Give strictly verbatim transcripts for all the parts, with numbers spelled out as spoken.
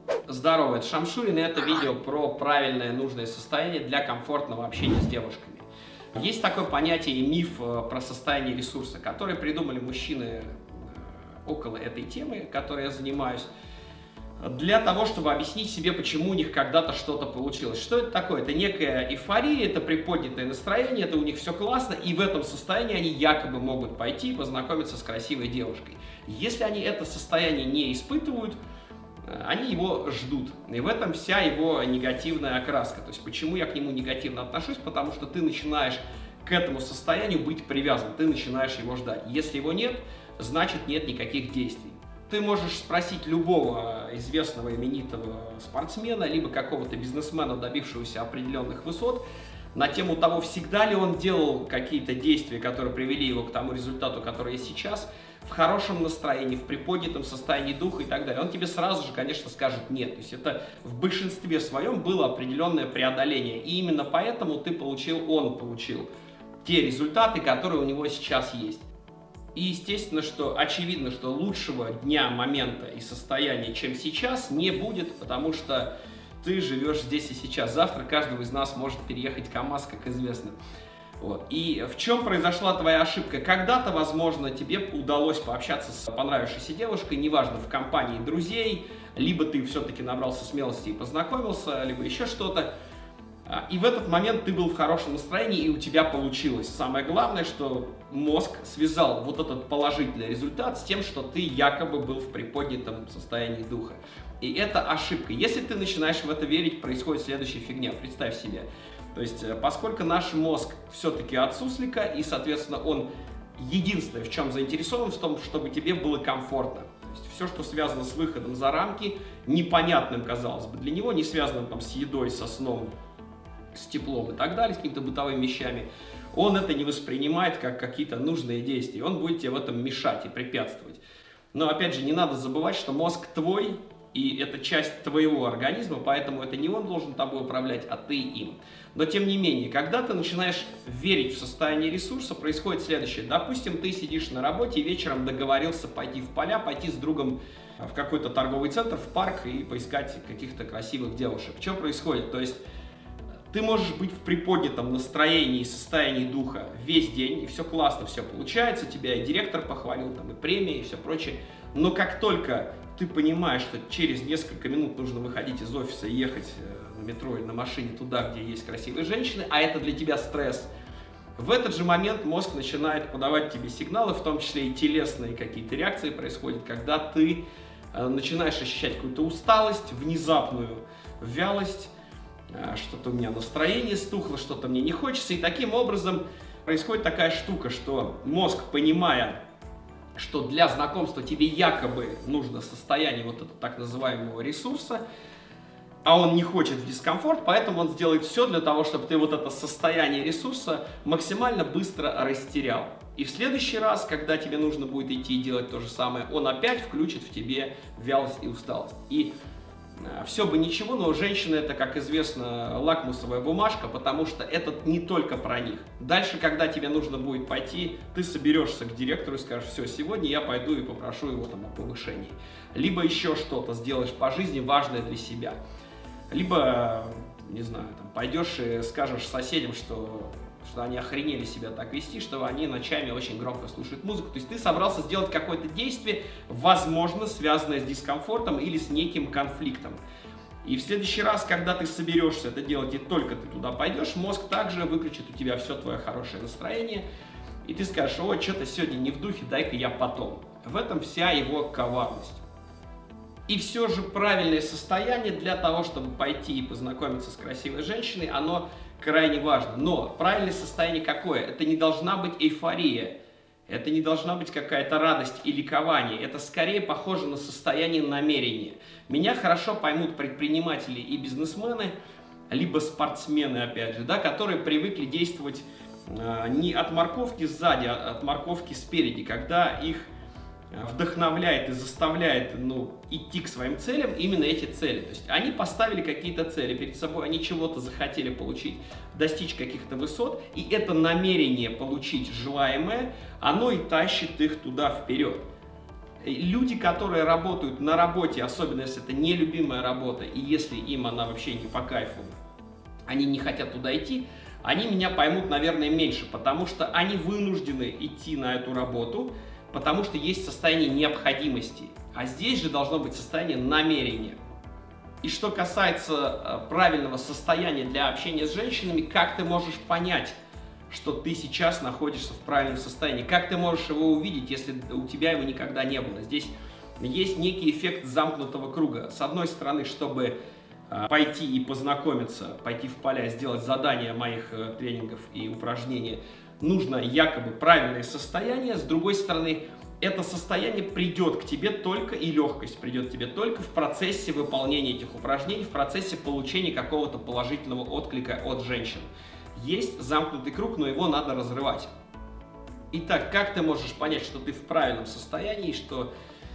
Здорово, это Шамшурин, и это видео про правильное, нужное состояние для комфортного общения с девушками. Есть такое понятие и миф про состояние ресурса, который придумали мужчины около этой темы, которой я занимаюсь, для того, чтобы объяснить себе, почему у них когда-то что-то получилось. Что это такое? Это некая эйфория, это приподнятое настроение, это у них все классно, и в этом состоянии они якобы могут пойти и познакомиться с красивой девушкой. Если они это состояние не испытывают, они его ждут. И в этом вся его негативная окраска. То есть почему я к нему негативно отношусь? Потому что ты начинаешь к этому состоянию быть привязан, ты начинаешь его ждать. Если его нет, значит нет никаких действий. Ты можешь спросить любого известного, именитого спортсмена, либо какого-то бизнесмена, добившегося определенных высот, на тему того, всегда ли он делал какие-то действия, которые привели его к тому результату, который есть сейчас, в хорошем настроении, в приподнятом состоянии духа и так далее. Он тебе сразу же, конечно, скажет нет. То есть это в большинстве своем было определенное преодоление. И именно поэтому ты получил, он получил те результаты, которые у него сейчас есть. И естественно, что очевидно, что лучшего дня, момента и состояния, чем сейчас, не будет, потому что ты живешь здесь и сейчас. Завтра каждого из нас может переехать КамАЗ, как известно. Вот. И в чем произошла твоя ошибка? Когда-то, возможно, тебе удалось пообщаться с понравившейся девушкой, неважно, в компании друзей, либо ты все-таки набрался смелости и познакомился, либо еще что-то. И в этот момент ты был в хорошем настроении, и у тебя получилось. Самое главное, что мозг связал вот этот положительный результат с тем, что ты якобы был в приподнятом состоянии духа. И это ошибка. Если ты начинаешь в это верить, происходит следующая фигня. Представь себе. То есть, поскольку наш мозг все-таки от суслика, и, соответственно, он единственное, в чем заинтересован, в том, чтобы тебе было комфортно. То есть, все, что связано с выходом за рамки, непонятным, казалось бы, для него, не связанным там, с едой, со сном, с теплом и так далее, с какими-то бытовыми вещами, он это не воспринимает как какие-то нужные действия. Он будет тебе в этом мешать и препятствовать. Но, опять же, не надо забывать, что мозг твой, и это часть твоего организма, поэтому это не он должен тобой управлять, а ты им. Но тем не менее, когда ты начинаешь верить в состояние ресурса, происходит следующее. Допустим, ты сидишь на работе и вечером договорился пойти в поля, пойти с другом в какой-то торговый центр, в парк и поискать каких-то красивых девушек. Что происходит? То есть ты можешь быть в приподнятом настроении и состоянии духа весь день, и все классно, все получается, тебя и директор похвалил, там, и премии, и все прочее. Но как только ты понимаешь, что через несколько минут нужно выходить из офиса и ехать на метро или на машине туда, где есть красивые женщины, а это для тебя стресс, в этот же момент мозг начинает подавать тебе сигналы, в том числе и телесные какие-то реакции происходят, когда ты начинаешь ощущать какую-то усталость, внезапную вялость, что-то у меня настроение стухло, что-то мне не хочется, и таким образом происходит такая штука, что мозг, понимая, что для знакомства тебе якобы нужно состояние вот этого так называемого ресурса, а он не хочет в дискомфорт, поэтому он сделает все для того, чтобы ты вот это состояние ресурса максимально быстро растерял. И в следующий раз, когда тебе нужно будет идти и делать то же самое, он опять включит в тебе вялость и усталость. И все бы ничего, но женщина это, как известно, лакмусовая бумажка, потому что это не только про них. Дальше, когда тебе нужно будет пойти, ты соберешься к директору и скажешь: все, сегодня я пойду и попрошу его там о повышении. Либо еще что-то сделаешь по жизни важное для себя. Либо, не знаю, там, пойдешь и скажешь соседям, что... что они охренели себя так вести, что они ночами очень громко слушают музыку. То есть ты собрался сделать какое-то действие, возможно, связанное с дискомфортом или с неким конфликтом. И в следующий раз, когда ты соберешься это делать и только ты туда пойдешь, мозг также выключит у тебя все твое хорошее настроение, и ты скажешь: ой, что-то сегодня не в духе, дай-ка я потом. В этом вся его коварность. И все же правильное состояние для того, чтобы пойти и познакомиться с красивой женщиной, оно крайне важно. Но правильное состояние какое? Это не должна быть эйфория, это не должна быть какая-то радость и ликование. Это скорее похоже на состояние намерения. Меня хорошо поймут предприниматели и бизнесмены, либо спортсмены, опять же, да, которые привыкли действовать э, не от морковки сзади, а от морковки спереди, когда их вдохновляет и заставляет, ну, идти к своим целям именно эти цели. То есть они поставили какие-то цели перед собой, они чего-то захотели получить, достичь каких-то высот, и это намерение получить желаемое, оно и тащит их туда вперед. Люди, которые работают на работе, особенно если это нелюбимая работа, и если им она вообще не по кайфу, они не хотят туда идти, они меня поймут, наверное, меньше, потому что они вынуждены идти на эту работу, потому что есть состояние необходимости. А здесь же должно быть состояние намерения. И что касается правильного состояния для общения с женщинами, как ты можешь понять, что ты сейчас находишься в правильном состоянии? Как ты можешь его увидеть, если у тебя его никогда не было? Здесь есть некий эффект замкнутого круга. С одной стороны, чтобы пойти и познакомиться, пойти в поля, сделать задания моих тренингов и упражнений, нужно якобы правильное состояние. С другой стороны, это состояние придет к тебе только, и легкость придет к тебе только в процессе выполнения этих упражнений, в процессе получения какого-то положительного отклика от женщин. Есть замкнутый круг, но его надо разрывать. Итак, как ты можешь понять, что ты в правильном состоянии, что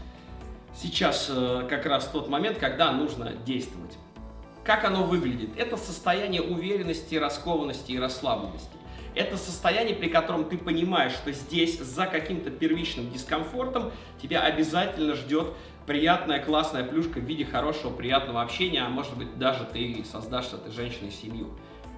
сейчас э, как раз тот момент, когда нужно действовать? Как оно выглядит? Это состояние уверенности, раскованности и расслабленности. Это состояние, при котором ты понимаешь, что здесь за каким-то первичным дискомфортом тебя обязательно ждет приятная, классная плюшка в виде хорошего, приятного общения, а может быть даже ты создашь с этой женщиной семью.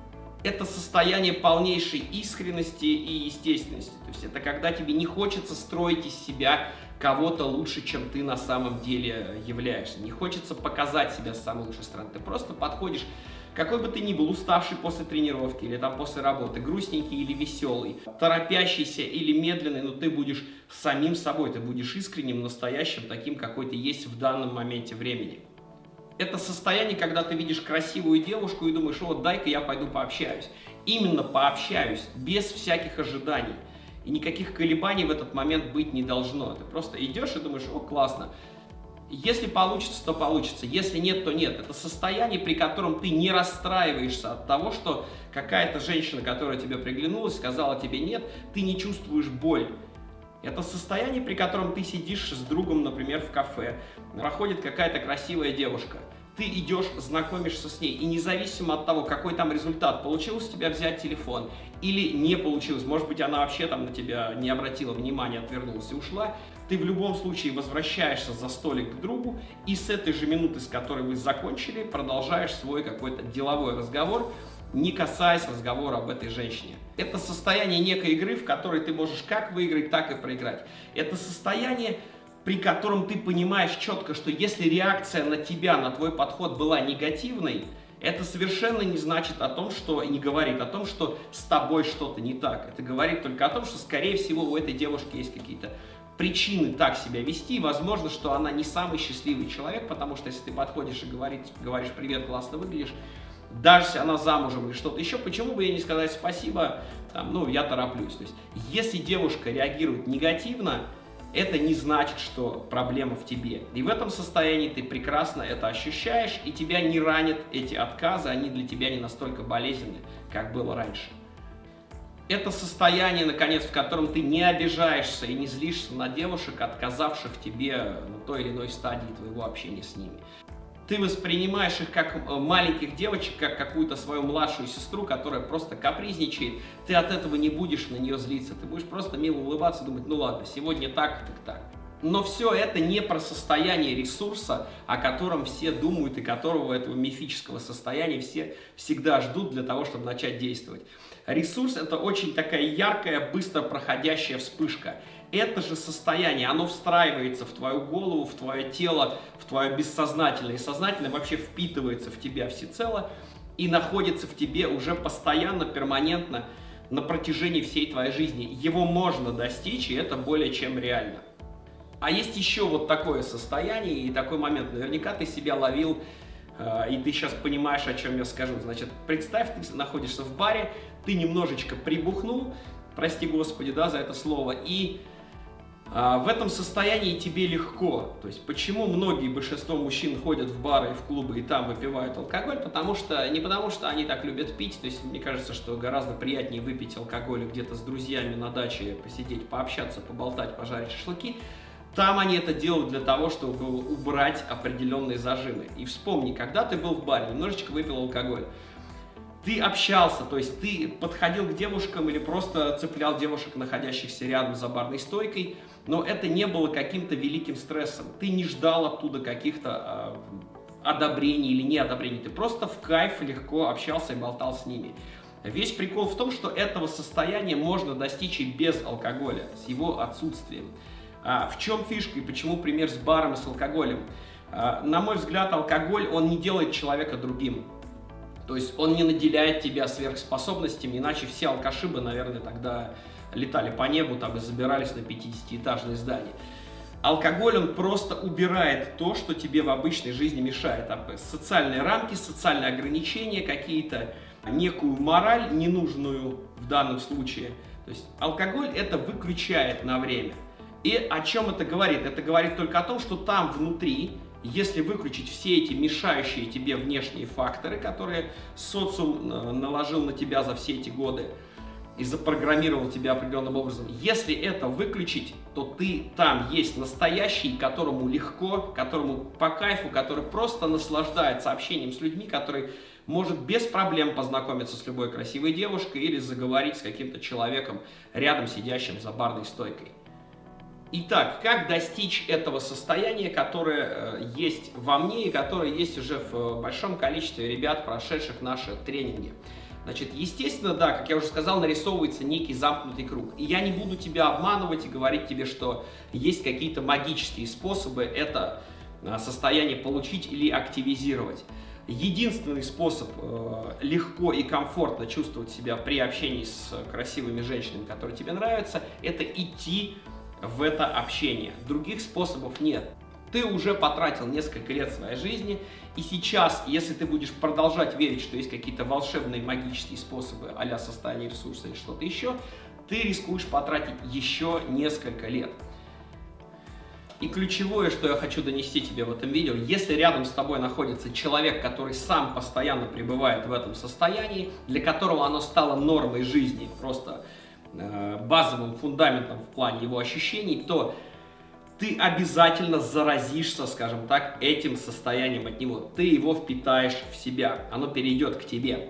Это состояние полнейшей искренности и естественности. То есть это когда тебе не хочется строить из себя кого-то лучше, чем ты на самом деле являешься. Не хочется показать себя с самой лучшей стороны. Ты просто подходишь, какой бы ты ни был, уставший после тренировки или там после работы, грустненький или веселый, торопящийся или медленный, но ты будешь самим собой, ты будешь искренним, настоящим, таким, какой ты есть в данном моменте времени. Это состояние, когда ты видишь красивую девушку и думаешь: вот дай-ка я пойду пообщаюсь. Именно пообщаюсь, без всяких ожиданий. И никаких колебаний в этот момент быть не должно. Ты просто идешь и думаешь: о, классно. Если получится, то получится. Если нет, то нет. Это состояние, при котором ты не расстраиваешься от того, что какая-то женщина, которая тебе приглянулась, сказала тебе нет, ты не чувствуешь боль. Это состояние, при котором ты сидишь с другом, например, в кафе, проходит какая-то красивая девушка, ты идешь, знакомишься с ней, и независимо от того, какой там результат, получилось у тебя взять телефон или не получилось, может быть, она вообще там на тебя не обратила внимания, отвернулась и ушла, ты в любом случае возвращаешься за столик к другу, и с этой же минуты, с которой вы закончили, продолжаешь свой какой-то деловой разговор, не касаясь разговора об этой женщине. Это состояние некой игры, в которой ты можешь как выиграть, так и проиграть. Это состояние, при котором ты понимаешь четко, что если реакция на тебя, на твой подход была негативной, это совершенно не значит о том, что, не говорит о том, что с тобой что-то не так. Это говорит только о том, что, скорее всего, у этой девушки есть какие-то причины так себя вести, и возможно, что она не самый счастливый человек, потому что если ты подходишь и говоришь, говоришь «привет, классно выглядишь», даже если она замужем или что-то еще, почему бы ей не сказать спасибо, там, ну, я тороплюсь. То есть, если девушка реагирует негативно, это не значит, что проблема в тебе. И в этом состоянии ты прекрасно это ощущаешь, и тебя не ранят эти отказы, они для тебя не настолько болезненны, как было раньше. Это состояние, наконец, в котором ты не обижаешься и не злишься на девушек, отказавших тебе на той или иной стадии твоего общения с ними. Ты воспринимаешь их как маленьких девочек, как какую-то свою младшую сестру, которая просто капризничает. Ты от этого не будешь на нее злиться. Ты будешь просто мило улыбаться, думать: ну ладно, сегодня так, так, так. Но все это не про состояние ресурса, о котором все думают и которого, этого мифического состояния, все всегда ждут для того, чтобы начать действовать. Ресурс — это очень такая яркая, быстро проходящая вспышка. Это же состояние, оно встраивается в твою голову, в твое тело, в твое бессознательное. И сознательное вообще впитывается в тебя всецело и находится в тебе уже постоянно, перманентно на протяжении всей твоей жизни. Его можно достичь, и это более чем реально. А есть еще вот такое состояние и такой момент. Наверняка ты себя ловил, э, и ты сейчас понимаешь, о чем я скажу. Значит, представь, ты находишься в баре, ты немножечко прибухнул, прости господи, да, за это слово, и э, в этом состоянии тебе легко. То есть, почему многие, большинство мужчин ходят в бары и в клубы и там выпивают алкоголь? Потому что, не потому что они так любят пить, то есть, мне кажется, что гораздо приятнее выпить алкоголь где-то с друзьями на даче, посидеть, пообщаться, поболтать, пожарить шашлыки. Там они это делают для того, чтобы убрать определенные зажимы. И вспомни, когда ты был в баре, немножечко выпил алкоголь, ты общался, то есть ты подходил к девушкам или просто цеплял девушек, находящихся рядом за барной стойкой, но это не было каким-то великим стрессом. Ты не ждал оттуда каких-то э, одобрений или неодобрений, ты просто в кайф легко общался и болтал с ними. Весь прикол в том, что этого состояния можно достичь и без алкоголя, с его отсутствием. А в чем фишка и почему пример с баром и с алкоголем? А, на мой взгляд, алкоголь, он не делает человека другим. То есть он не наделяет тебя сверхспособностями, иначе все алкаши бы, наверное, тогда летали по небу там, и забирались на пятидесятиэтажные здания. Алкоголь, он просто убирает то, что тебе в обычной жизни мешает. Социальные рамки, социальные ограничения, какие-то, некую мораль, ненужную в данном случае. То есть алкоголь это выключает на время. И о чем это говорит? Это говорит только о том, что там внутри, если выключить все эти мешающие тебе внешние факторы, которые социум наложил на тебя за все эти годы и запрограммировал тебя определенным образом, если это выключить, то ты там есть настоящий, которому легко, которому по кайфу, который просто наслаждается общением с людьми, который может без проблем познакомиться с любой красивой девушкой или заговорить с каким-то человеком, рядом сидящим за барной стойкой. Итак, как достичь этого состояния, которое э, есть во мне и которое есть уже в большом количестве ребят, прошедших наши тренинги? Значит, естественно, да, как я уже сказал, нарисовывается некий замкнутый круг. И я не буду тебя обманывать и говорить тебе, что есть какие-то магические способы это э, состояние получить или активизировать. Единственный способ э, легко и комфортно чувствовать себя при общении с красивыми женщинами, которые тебе нравятся, это идти в это общение. Других способов нет. Ты уже потратил несколько лет своей жизни, и сейчас, если ты будешь продолжать верить, что есть какие-то волшебные магические способы а-ля состояние ресурса или что-то еще, ты рискуешь потратить еще несколько лет. И ключевое, что я хочу донести тебе в этом видео, если рядом с тобой находится человек, который сам постоянно пребывает в этом состоянии, для которого оно стало нормой жизни, просто базовым фундаментом в плане его ощущений, то ты обязательно заразишься, скажем так, этим состоянием от него. Ты его впитаешь в себя, оно перейдет к тебе.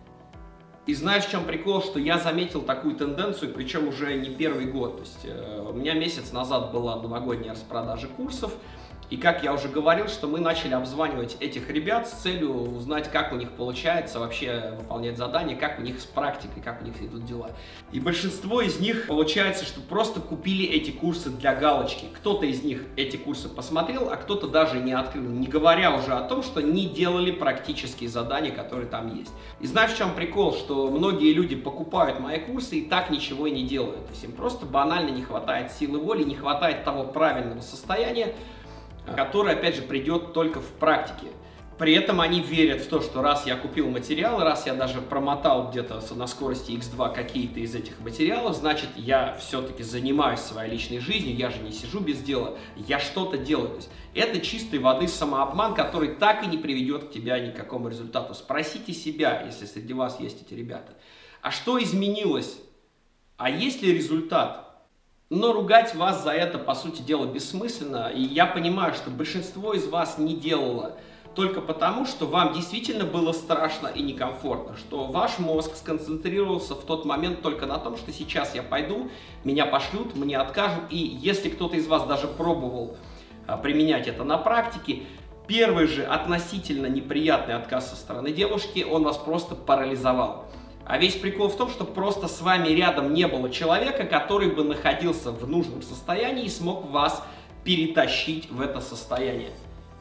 И знаешь, в чем прикол, что я заметил такую тенденцию, причем уже не первый год. То есть э, у меня месяц назад была новогодняя распродажа курсов, и как я уже говорил, что мы начали обзванивать этих ребят с целью узнать, как у них получается вообще выполнять задания, как у них с практикой, как у них идут дела. И большинство из них получается, что просто купили эти курсы для галочки. Кто-то из них эти курсы посмотрел, а кто-то даже не открыл, не говоря уже о том, что не делали практические задания, которые там есть. И знаешь, в чем прикол, что многие люди покупают мои курсы и так ничего и не делают. То есть им просто банально не хватает силы воли, не хватает того правильного состояния, который, опять же, придет только в практике. При этом они верят в то, что раз я купил материал, раз я даже промотал где-то на скорости икс два какие-то из этих материалов, значит, я все-таки занимаюсь своей личной жизнью, я же не сижу без дела, я что-то делаю. То есть это чистой воды самообман, который так и не приведет к тебе ни к какому результату. Спросите себя, если среди вас есть эти ребята, а что изменилось? А есть ли результат? Но ругать вас за это, по сути дела, бессмысленно, и я понимаю, что большинство из вас не делало только потому, что вам действительно было страшно и некомфортно, что ваш мозг сконцентрировался в тот момент только на том, что сейчас я пойду, меня пошлют, мне откажут, и если кто-то из вас даже пробовал а, применять это на практике, первый же относительно неприятный отказ со стороны девушки, он вас просто парализовал. А весь прикол в том, что просто с вами рядом не было человека, который бы находился в нужном состоянии и смог вас перетащить в это состояние.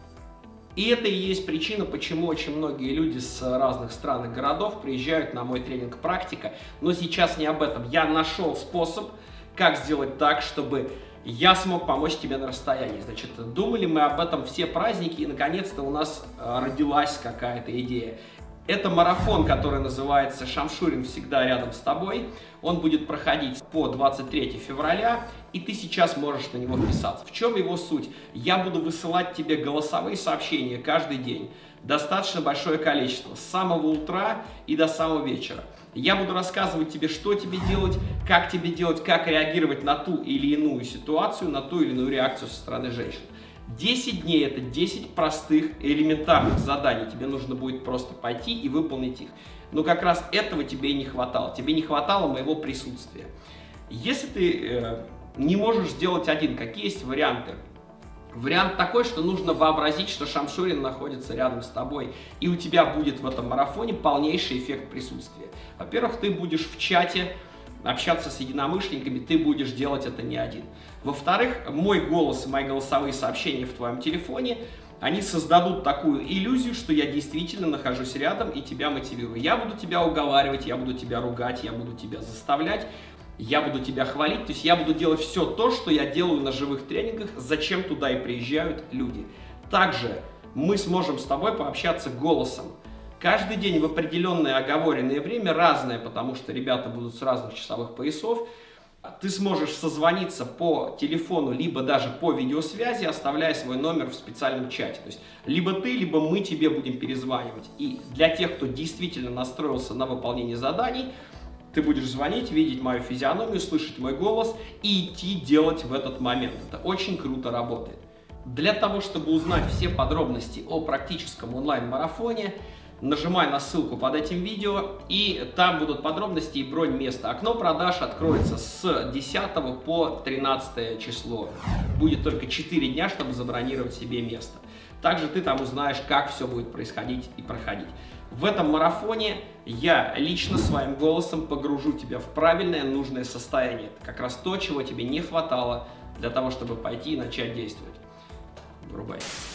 И это и есть причина, почему очень многие люди с разных стран и городов приезжают на мой тренинг «Практика». Но сейчас не об этом. Я нашел способ, как сделать так, чтобы я смог помочь тебе на расстоянии. Значит, думали мы об этом все праздники, и наконец-то у нас родилась какая-то идея. Это марафон, который называется «Шамшурин всегда рядом с тобой». Он будет проходить по двадцать третьего февраля, и ты сейчас можешь на него вписаться. В чем его суть? Я буду высылать тебе голосовые сообщения каждый день. Достаточно большое количество, с самого утра и до самого вечера. Я буду рассказывать тебе, что тебе делать, как тебе делать, как реагировать на ту или иную ситуацию, на ту или иную реакцию со стороны женщин. десять дней – это десять простых элементарных заданий. Тебе нужно будет просто пойти и выполнить их. Но как раз этого тебе и не хватало. Тебе не хватало моего присутствия. Если ты э, не можешь сделать один, какие есть варианты? Вариант такой, что нужно вообразить, что Шамшурин находится рядом с тобой, и у тебя будет в этом марафоне полнейший эффект присутствия. Во-первых, ты будешь в чате общаться с единомышленниками, ты будешь делать это не один. Во-вторых, мой голос и мои голосовые сообщения в твоем телефоне, они создадут такую иллюзию, что я действительно нахожусь рядом и тебя мотивирую. Я буду тебя уговаривать, я буду тебя ругать, я буду тебя заставлять, я буду тебя хвалить. То есть я буду делать все то, что я делаю на живых тренингах, зачем туда и приезжают люди. Также мы сможем с тобой пообщаться голосом. Каждый день в определенное оговоренное время, разное, потому что ребята будут с разных часовых поясов, ты сможешь созвониться по телефону, либо даже по видеосвязи, оставляя свой номер в специальном чате. То есть либо ты, либо мы тебе будем перезванивать. И для тех, кто действительно настроился на выполнение заданий, ты будешь звонить, видеть мою физиономию, слышать мой голос и идти делать в этот момент. Это очень круто работает. Для того, чтобы узнать все подробности о практическом онлайн-марафоне, нажимай на ссылку под этим видео, и там будут подробности и бронь места. Окно продаж откроется с десятого по тринадцатое число. Будет только четыре дня, чтобы забронировать себе место. Также ты там узнаешь, как все будет происходить и проходить. В этом марафоне я лично своим голосом погружу тебя в правильное, нужное состояние. Это как раз то, чего тебе не хватало для того, чтобы пойти и начать действовать. Врубай.